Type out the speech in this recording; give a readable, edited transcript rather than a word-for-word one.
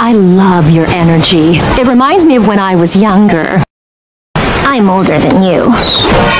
I love your energy. It reminds me of when I was younger. I'm older than you.